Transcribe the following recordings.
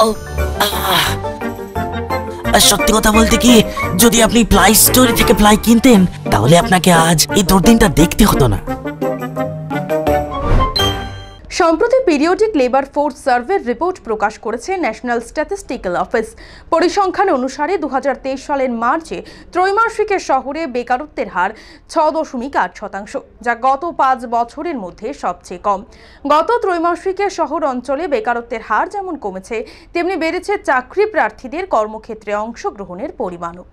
সত্যি কথা বলতে কি, যদি আপনি প্লাই স্টোরি থেকে প্লাই কিনতেন তাহলে আপনাকে আজ এই দুর্দিনটা দেখতে হতো না। সম্প্রতি পিরিয়ডিক লেবার ফোর্স সার্ভের রিপোর্ট প্রকাশ করেছে ন্যাশনাল স্ট্যাটিস্টিক্যাল অফিস। পরিসংখ্যান অনুসারে 2023 সালের মার্চে ত্রৈমাসিকে শহরে বেকারত্বের হার 6.8%, যা গত 5 বছরের মধ্যে সবচেয়ে কম। গত ত্রৈমাসিকে শহর অঞ্চলে বেকারত্বের হার যেমন কমেছে, তেমনি বেড়েছে চাকরি প্রার্থীদের কর্মক্ষেত্রে অংশগ্রহণের পরিমাণও।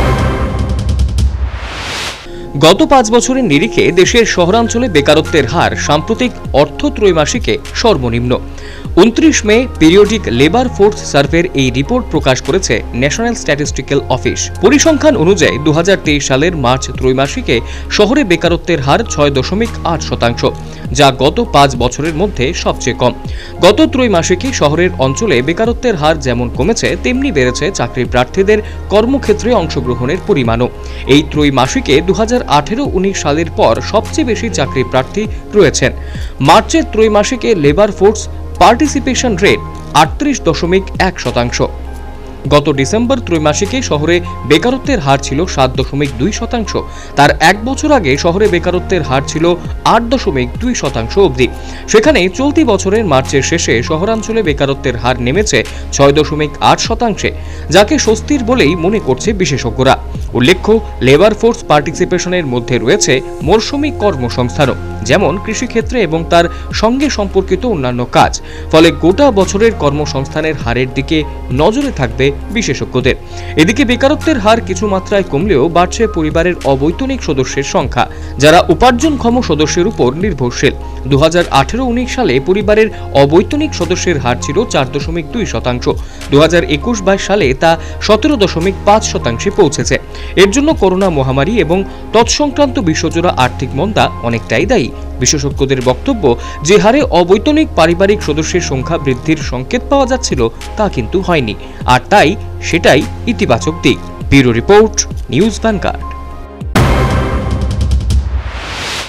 গত 5 বছরের নিরিখে দেশের শহরাঞ্চলে বেকারত্বের হার সাম্প্রতিক অর্থ ত্রৈমাসিকে সর্বনিম্ন। 29 মে পিরিয়ডিক লেবার ফোর্স সার্ভের এই রিপোর্ট প্রকাশ করেছে ন্যাশনাল স্ট্যাটিস্টিক্যাল অফিস। পরিসংখ্যান অনুযায়ী 2023 সালের মার্চ ত্রৈমাসিকে শহরে বেকারত্বের হার 6.8%, যা গত 5 বছরের মধ্যে সবচেয়ে কম। গত ত্রৈমাসিকে শহরের অঞ্চলে বেকারত্বের হার যেমন কমেছে, তেমনি বেড়েছে চাকরি প্রার্থীদের কর্মক্ষেত্রে অংশগ্রহণের পরিমাণও। এই ত্রৈমাসিকে 2018-19 সালের পর সবচেয়ে বেশি চাকরি প্রার্থী রয়েছেন। মার্চের ত্রৈমাসিকে লেবার ফোর্স পার্টিসিপেশন রেট 38.1%। গত ডিসেম্বর ত্রৈমাসিকে শহরে বেকারত্বের হার ছিল 7.2%। তার 1 বছর আগে শহরে বেকারত্বের হার ছিল 8.2% অবধি। সেখানে চলতি বছরের মার্চের শেষে শহরাঞ্চলে বেকারত্বের হার নেমেছে 6.8%, যাকে স্বস্তির বলেই মনে করছে বিশেষজ্ঞরা। উল্লেখ্য, লেবার ফোর্স পার্টিসিপেশনের মধ্যে রয়েছে মৌসুমী কর্মসংস্থানও, যেমন কৃষিক্ষেত্রে এবং তার সঙ্গে সম্পর্কিত অন্যান্য কাজ। ফলে গোটা বছরের কর্মসংস্থানের হারের দিকে নজরে থাকবে বিশেষজ্ঞদের। এদিকে বেকারত্বের হার কিছু মাত্রায় কমলেও বাড়ছে পরিবারের অবৈতনিক সদস্যের সংখ্যা, যারা উপার্জনক্ষম সদস্যের উপর নির্ভরশীল। 2018-19 সালে পরিবারের অবৈতনিক সদস্যের হার ছিল 4.2%। 2021-22 সালে তা 17.5% পৌঁছেছে। এর জন্য করোনা মহামারী এবং তৎসংক্রান্ত বিশ্বজোড়া আর্থিক মন্দা অনেকটাই দায়ী। বিশেষজ্ঞদের বক্তব্য, যে হারে অবৈতনিক পারিবারিক সদস্যের সংখ্যা বৃদ্ধির সংকেত পাওয়া যাচ্ছিল তা কিন্তু হয়নি, আর তাই সেটাই ইতিবাচক দিক। Bureau report, news vanguard.